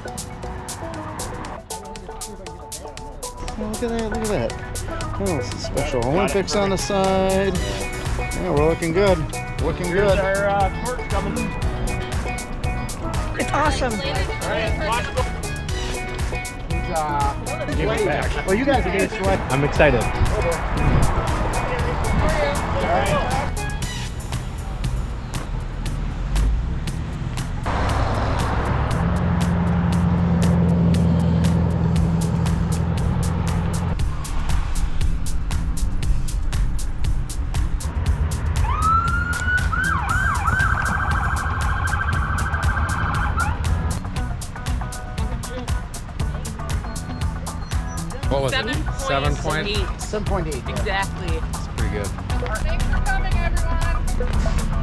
Oh, look at that, look at that. Oh, some special Olympics on the side. Yeah, we're looking good. Looking good. Our torch coming. It's awesome. Give it back. Well, you guys are getting sweat. I'm excited. What was it? 7 7.8. 7.8. Exactly. It's pretty good. Thanks for coming, everyone.